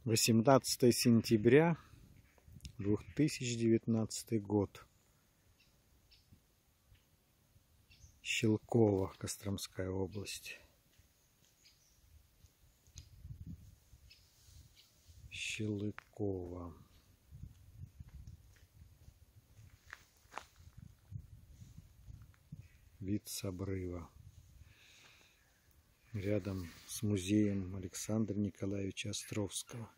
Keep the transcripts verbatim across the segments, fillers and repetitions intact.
восемнадцатое сентября две тысячи девятнадцатый год. Щелково, Костромская область. Щелково. Вид с обрыва. Рядом с музеем Александра Николаевича Островского.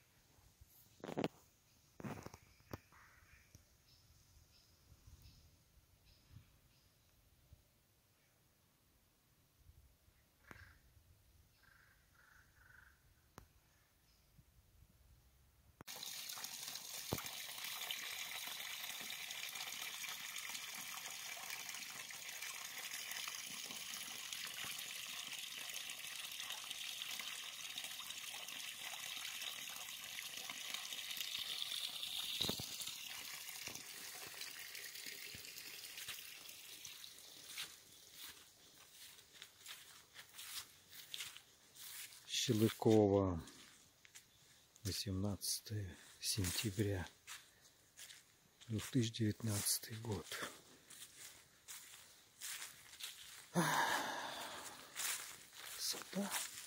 Щелково, восемнадцатое сентября две тысячи девятнадцатый год. Красота.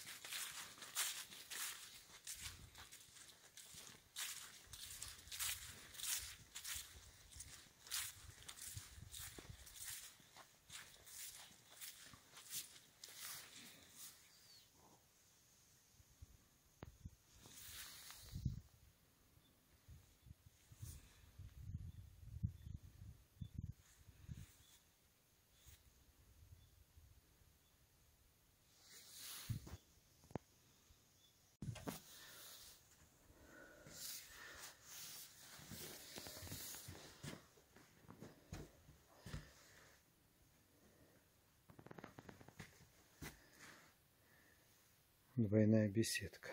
Двойная беседка.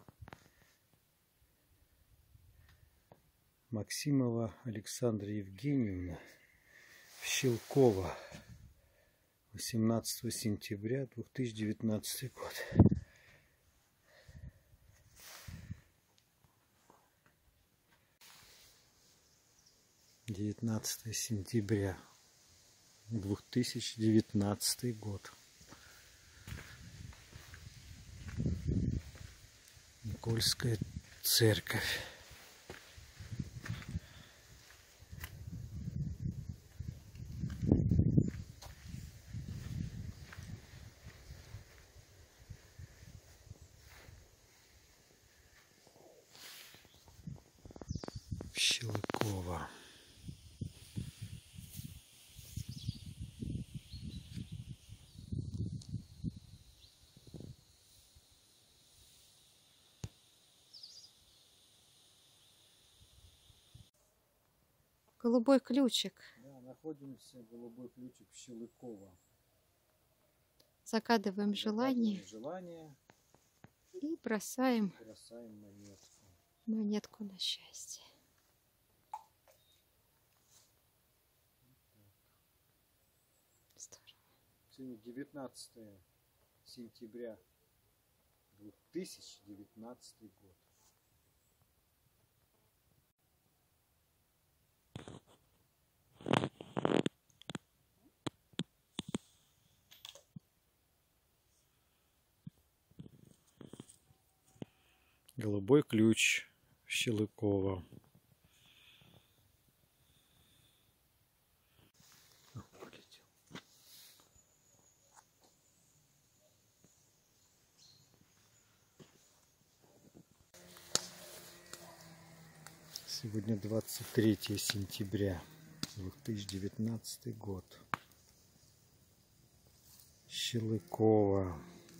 Максимова Александра Евгеньевна, Щелково, восемнадцатое сентября две тысячи девятнадцатый год. девятнадцатое сентября две тысячи девятнадцатый год. Никольская церковь. Щелково. Голубой ключик. Да, находимся в Голубой ключик Щелково. Загадываем желание. желание И бросаем, бросаем монетку. монетку на счастье. Здорово. Сегодня девятнадцатое сентября две тысячи девятнадцатый год. Голубой ключ Щелково. Сегодня двадцать третье сентября две тысячи девятнадцатый год. Щелково.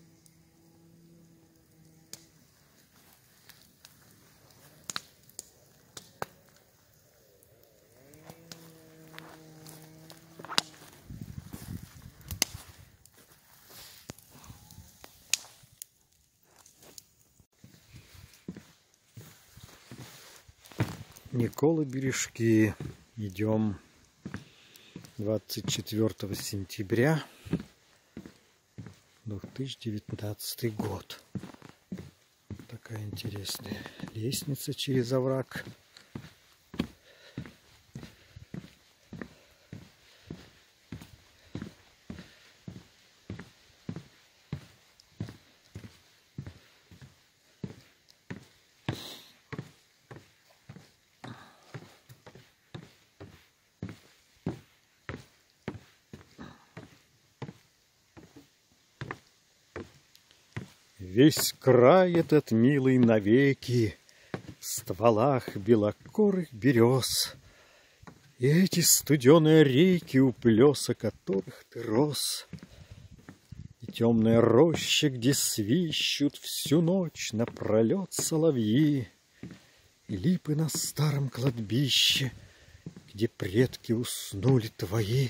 Николы Бережки. Идем двадцать четвёртого сентября две тысячи девятнадцатый год. Так Какая интересная лестница через овраг. Весь край этот милый навеки в стволах белокорых берез, и эти студеные реки, у плеса которых ты рос, и темная роща, где свищут всю ночь напролет соловьи, и липы на старом кладбище, где предки уснули твои,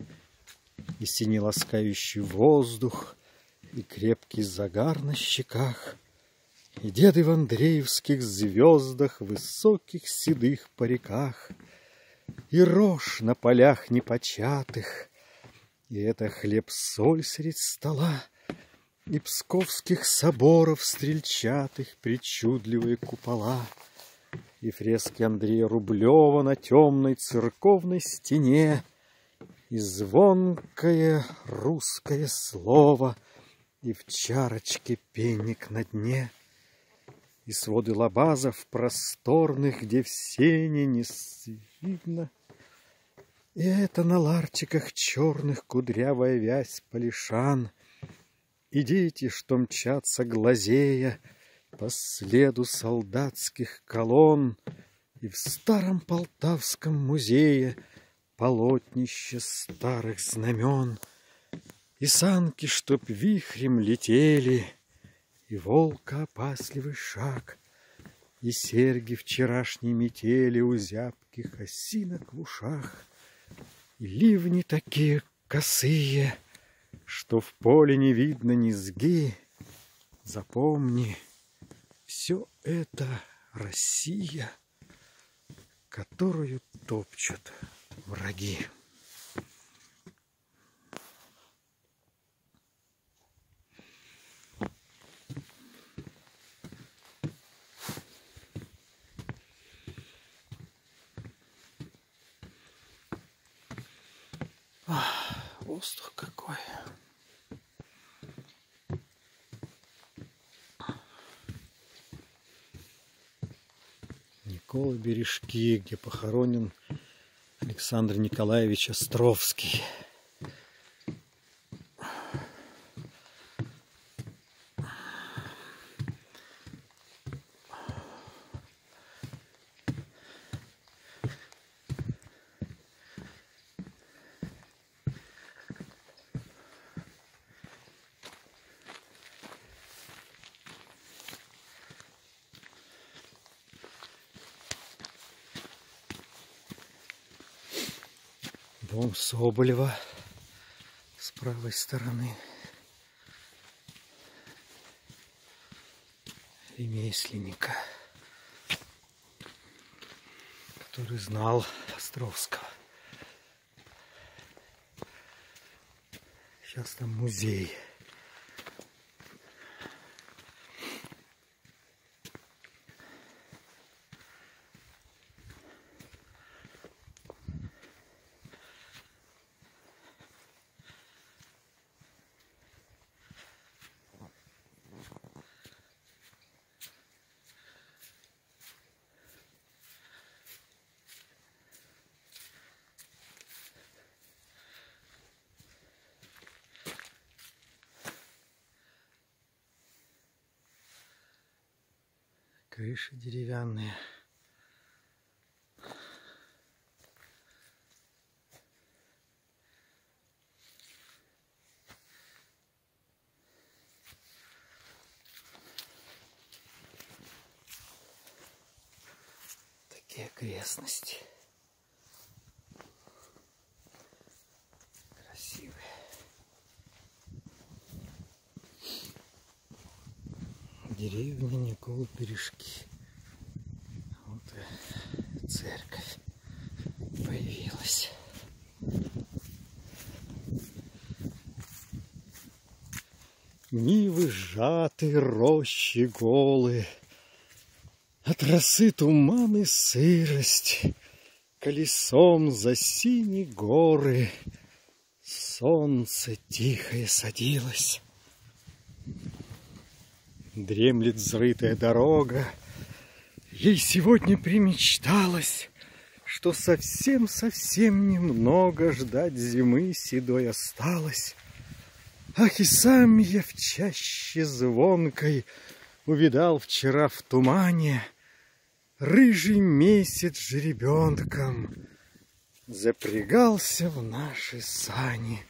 и синеласкающий воздух, и крепкий загар на щеках, и деды в андреевских звездах, высоких седых париках, и рожь на полях непочатых, и это хлеб-соль средь стола, и псковских соборов стрельчатых причудливые купола, и фрески Андрея Рублева на темной церковной стене, и звонкое русское слово, и в чарочке пенник на дне, и своды лабазов просторных, где в сене не видно, и это на ларчиках черных кудрявая вязь полишан, и дети, что мчатся глазея по следу солдатских колонн, и в старом Полтавском музее полотнище старых знамен, и санки, чтоб вихрем летели, и волка опасливый шаг, и серьги вчерашней метели у зябких осинок в ушах, и ливни такие косые, что в поле не видно низги. Запомни, все это Россия, которую топчут враги. Воздух какой. Никола Бережки, где похоронен Александр Николаевич Островский. Дом Соболева с правой стороны. Ремесленника, который знал Островского. Сейчас там музей. Крыши деревянные. Такие окрестности. Красивые. Деревня Никола Бережки. Вот и церковь появилась. Нивы сжаты, рощи голы, от росы туман и сырость, колесом за синие горы солнце тихое садилось. Дремлет взрытая дорога, ей сегодня примечталось, что совсем-совсем немного ждать зимы седой осталось. Ах, и сам я в чаще звонкой увидал вчера в тумане рыжий месяц жеребенком запрягался в наши сани.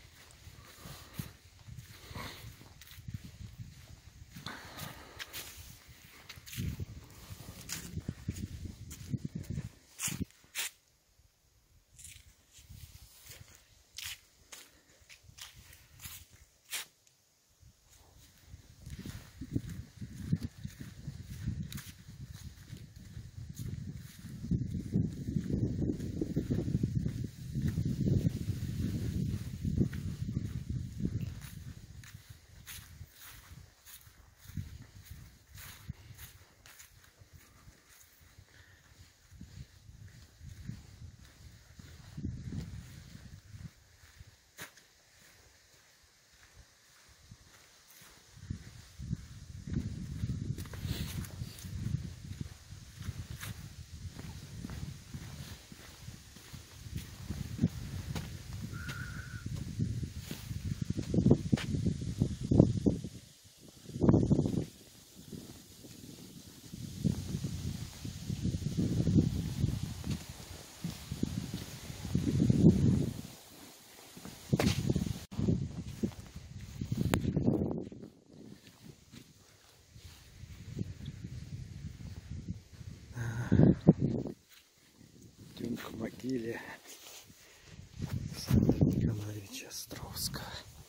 Идем к могиле Александра Николаевича Островского.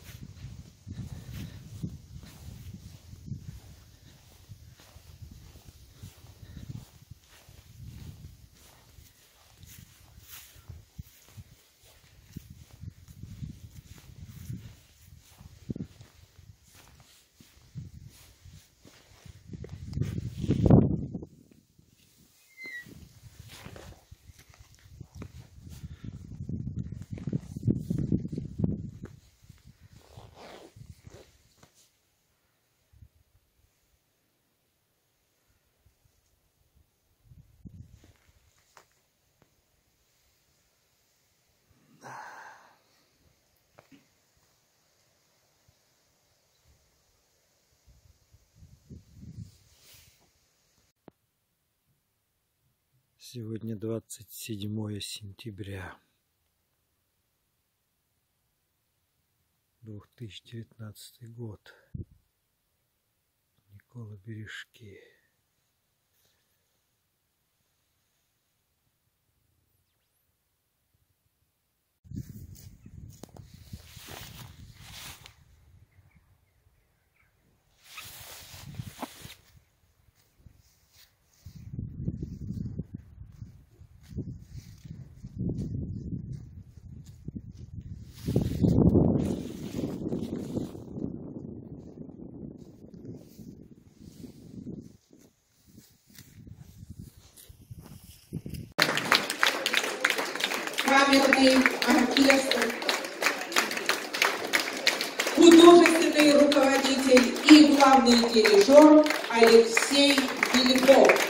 Сегодня двадцать седьмое сентября две тысячи девятнадцатый год. Никола Бережки. Камерный оркестр, художественный руководитель и главный дирижер Алексей Беляков.